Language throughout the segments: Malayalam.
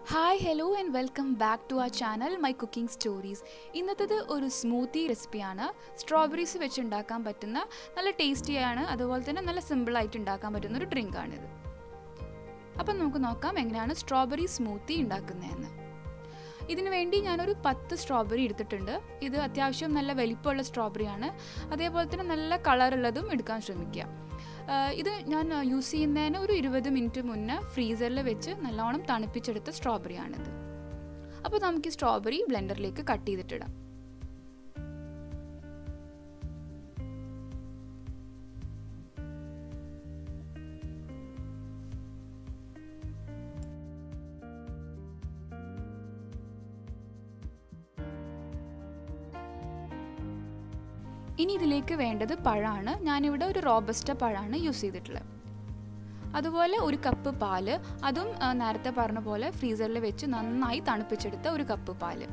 Hi, hello and welcome back to our channel My Cooking Stories. ഇന്നത്തേത് ഒരു സ്മൂത്തി റെസിപ്പിയാണ്. സ്ട്രോബെറീസ് വെച്ച് ഉണ്ടാക്കാൻ പറ്റുന്ന നല്ല ടേസ്റ്റിയാണ്, അതുപോലെ തന്നെ നല്ല സിമ്പിൾ ആയിട്ട് ഉണ്ടാക്കാൻ പറ്റുന്ന ഒരു ഡ്രിങ്ക് ആണിത്. അപ്പോൾ നമുക്ക് നോക്കാം എങ്ങനെയാണ് സ്ട്രോബെറി സ്മൂത്തി ഉണ്ടാക്കുന്നതെന്ന്. ഇതിനു വേണ്ടി ഞാനൊരു 10 സ്ട്രോബെറി എടുത്തിട്ടുണ്ട്. ഇത് അത്യാവശ്യം നല്ല വലിപ്പമുള്ള സ്ട്രോബെറിയാണ്, അതേപോലെ തന്നെ നല്ല കളറുള്ളതും എടുക്കാൻ ശ്രമിക്കുക. ഇത് ഞാൻ യൂസ് ചെയ്യുന്നതിന് ഒരു 20 മിനിറ്റ് മുന്നേ ഫ്രീസറിൽ വെച്ച് നല്ലോണം തണുപ്പിച്ചെടുത്ത സ്ട്രോബെറിയാണിത്. അപ്പോൾ നമുക്ക് ഈ സ്ട്രോബെറി ബ്ലെൻഡറിലേക്ക് കട്ട് ചെയ്തിട്ടിടാം. ഇനി ഇതിലേക്ക് വേണ്ടത് പഴമാണ്. ഞാനിവിടെ ഒരു റോബസ്റ്റ പഴമാണ് യൂസ് ചെയ്തിട്ടുള്ളത്. അതുപോലെ ഒരു കപ്പ് പാല്, അതും നേരത്തെ പറഞ്ഞ പോലെ ഫ്രീസറിൽ വെച്ച് നന്നായി തണുപ്പിച്ചെടുത്ത ഒരു കപ്പ് പാല്.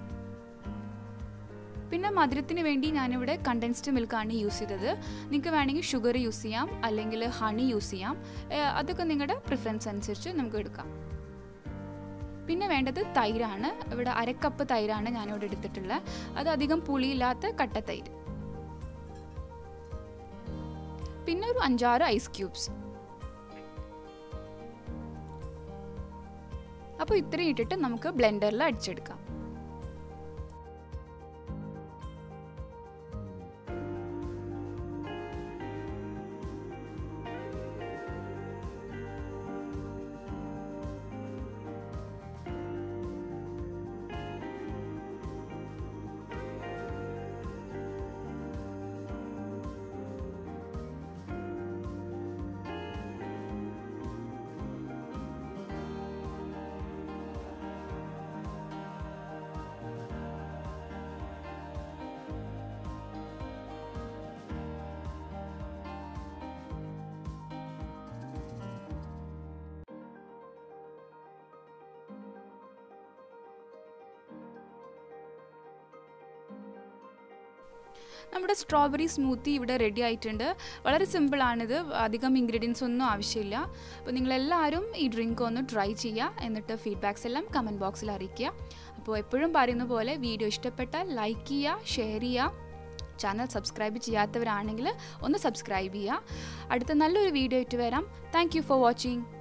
പിന്നെ മധുരത്തിന് വേണ്ടി ഞാനിവിടെ കണ്ടൻസ്ഡ് മിൽക്കാണ് യൂസ് ചെയ്തത്. നിങ്ങൾക്ക് വേണമെങ്കിൽ ഷുഗർ യൂസ് ചെയ്യാം, അല്ലെങ്കിൽ ഹണി യൂസ് ചെയ്യാം. അതൊക്കെ നിങ്ങളുടെ പ്രിഫറൻസ് അനുസരിച്ച് നമുക്ക് എടുക്കാം. പിന്നെ വേണ്ടത് തൈരാണ്. ഇവിടെ അരക്കപ്പ് തൈരാണ് ഞാനിവിടെ എടുത്തിട്ടുള്ളത്. അത് അധികം പുളിയില്ലാത്ത കട്ട തൈര്. പിന്നെ ഒരു 5-6 ഐസ് ക്യൂബ്സ്. അപ്പോൾ ഇത്രയും ഇട്ടിട്ട് നമുക്ക് ബ്ലെൻഡറിൽ അടിച്ചെടുക്കാം. നമ്മുടെ സ്ട്രോബെറി സ്മൂത്തി ഇവിടെ റെഡി ആയിട്ടുണ്ട്. വളരെ സിമ്പിളാണിത്, അധികം ഇൻഗ്രീഡിയൻസ് ഒന്നും ആവശ്യമില്ല. അപ്പോൾ നിങ്ങളെല്ലാവരും ഈ ഡ്രിങ്ക് ഒന്ന് ട്രൈ ചെയ്യുക, എന്നിട്ട് ഫീഡ്ബാക്സ് എല്ലാം കമൻറ്റ് ബോക്സിൽ അറിയിക്കുക. അപ്പോൾ എപ്പോഴും പറയുന്ന പോലെ വീഡിയോ ഇഷ്ടപ്പെട്ടാൽ ലൈക്ക് ചെയ്യുക, ഷെയർ ചെയ്യുക. ചാനൽ സബ്സ്ക്രൈബ് ചെയ്യാത്തവരാണെങ്കിൽ ഒന്ന് സബ്സ്ക്രൈബ് ചെയ്യുക. അടുത്ത നല്ലൊരു വീഡിയോ ആയിട്ട് വരാം. Thank you for watching.